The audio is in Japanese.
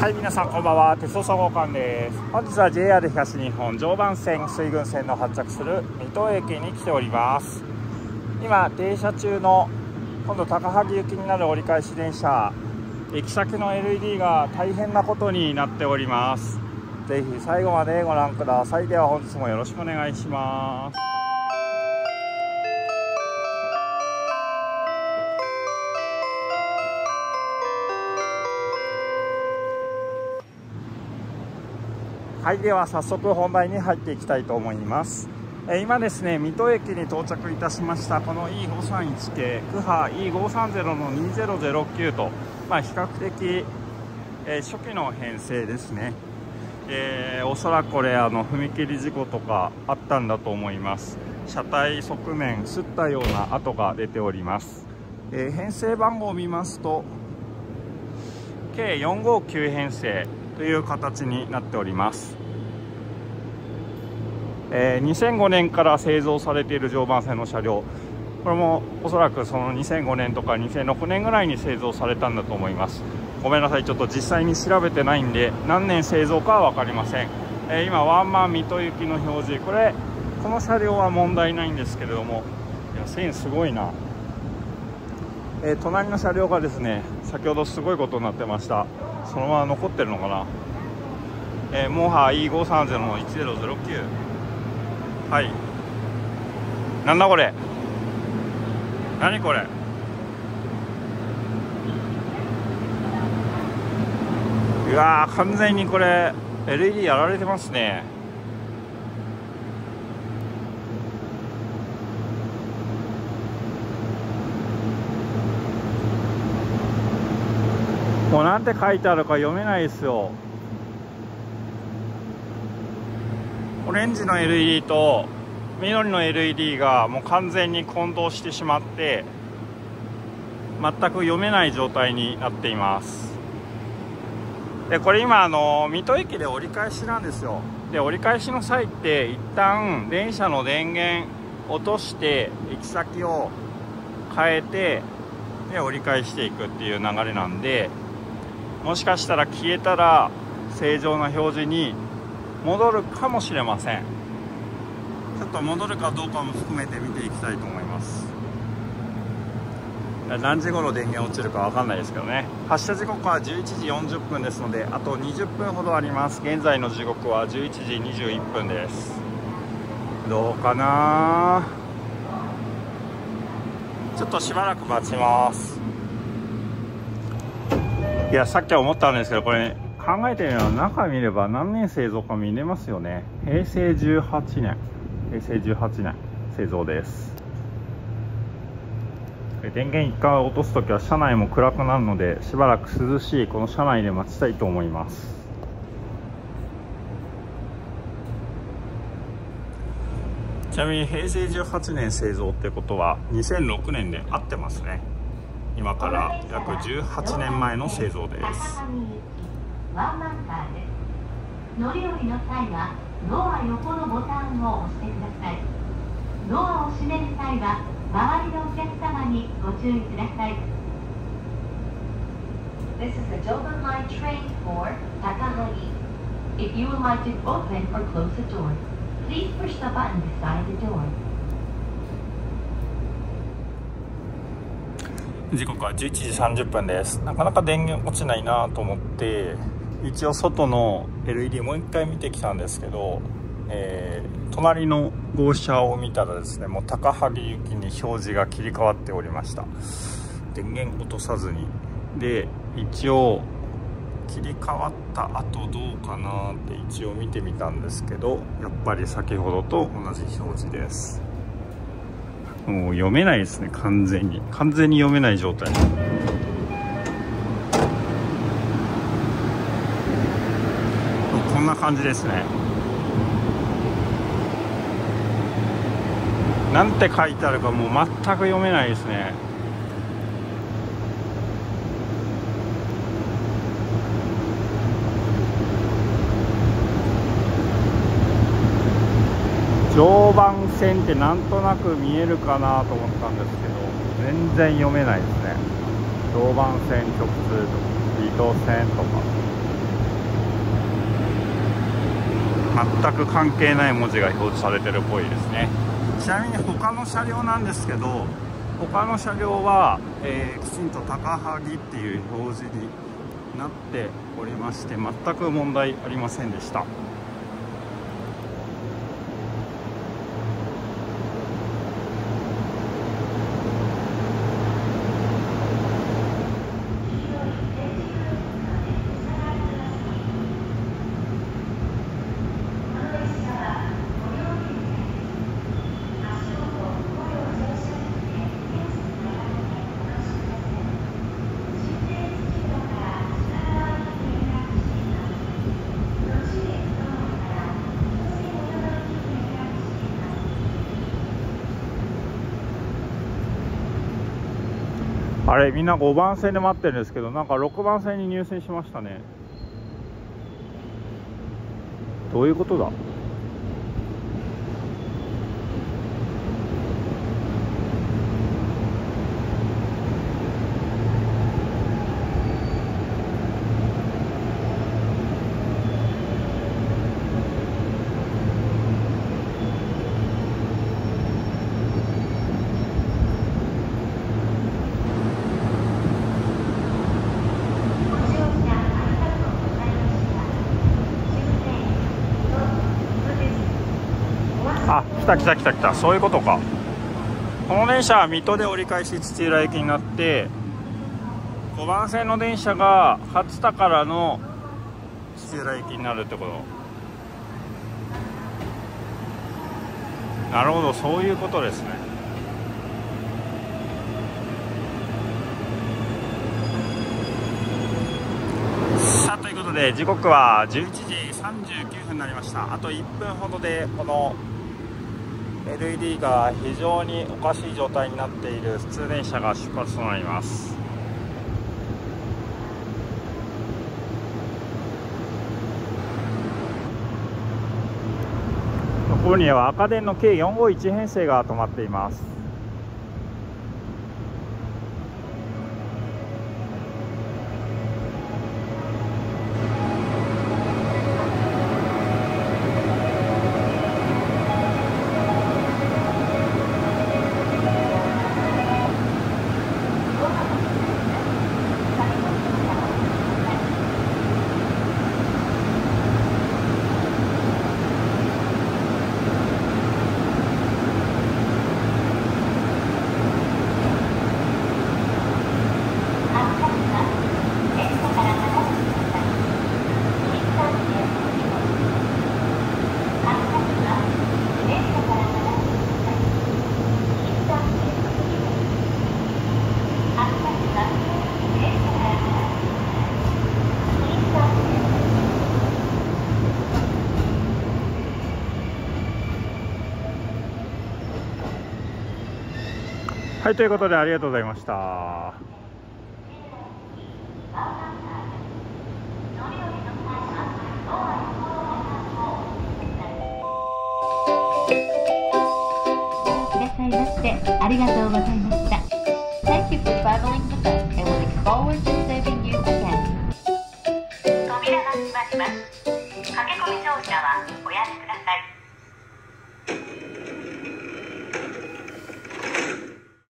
はい、皆さんこんばんは。鉄道総合館です。本日は JR 東日本常磐線水郡線の発着する水戸駅に来ております。今停車中の今度高萩行きになる折り返し電車、行き先の LED が大変なことになっております。ぜひ最後までご覧ください。では本日もよろしくお願いします。はい、では早速本題に入っていきたいと思います。今ですね、水戸駅に到着いたしました。この E531 系クハ E530 の2009と、比較的、初期の編成ですね。おそらくこれ踏切事故とかあったんだと思います。車体側面すったような跡が出ております。編成番号を見ますと計459編成という形になっております。2005年から製造されている常磐線の車両、これもおそらくその2005年とか2006年ぐらいに製造されたんだと思います。ごめんなさい、ちょっと実際に調べてないんで何年製造かは分かりません。今ワンマン水戸行きの表示、この車両は問題ないんですけれども、いや線すごいな。隣の車両がですね、先ほどすごいことになってました。そのまま残ってるのかな。モハ E530 の1009、はい、なんだこれ、何これ、うわー、完全にこれ LED やられてますね。もうなんて書いてあるか読めないですよ。オレンジの LED と緑の LED がもう完全に混同してしまって全く読めない状態になっています。でこれ今水戸駅で折り返しなんですよ。で折り返しの際って一旦電車の電源落として行き先を変えてで折り返していくっていう流れなんで、もしかしたら消えたら正常な表示に戻るかもしれません。ちょっと戻るかどうかも含めて見ていきたいと思います。何時頃電源落ちるかわかんないですけどね。発車時刻は11時40分ですのであと20分ほどあります。現在の時刻は11時21分です。どうかな、ちょっとしばらく待ちます。いや、さっきは思ったんですけど、これ考えてみれば中見れば何年製造か見れますよね。平成18年製造です。電源1回落とすときは車内も暗くなるので、しばらく涼しいこの車内で待ちたいと思います。ちなみに平成18年製造ってことは2006年で合ってますね。今から約18年前の製造です。 ワンマンカーです。乗り降りの際はドア横のボタンを押してください。ドアを閉める際は周りのお客様にご注意ください。 This is the Joban Line train for Takahagi. If you would like to open or close the door, please push the button beside the door. 時刻は11時30分です。なかなか電源落ちないなと思って一応外の LED もう一回見てきたんですけど、隣の号車を見たらですね、もう高萩行きに表示が切り替わっておりました。電源落とさずにで、一応切り替わった後どうかなって一応見てみたんですけど、やっぱり先ほどと同じ表示です。もう読めないですね。完全に読めない状態。こんな感じですね。なんて書いてあるかもう全く読めないですね。常磐線ってなんとなく見えるかなと思ったんですけど、全然読めないですね。常磐線直通とか水戸線とか全く関係ない文字が表示されてるっぽいですね。ちなみに他の車両なんですけど、他の車両は、きちんと高萩っていう表示になっておりまして、全く問題ありませんでした。あれ、みんな5番線で待ってるんですけど、なんか6番線に入線しましたね。どういうことだ。あ、来た、そういうことか。この電車は水戸で折り返し土浦駅になって、5番線の電車が勝田からの土浦駅になるってこと。なるほど、そういうことですね。さあ、ということで時刻は11時39分になりました。あと1分ほどでこのLED が非常におかしい状態になっている普通電車が出発となります。ここには赤電の計451編成が止まっています。はい、ということでありがとうございました。 いらっしゃいましてありがとうございました。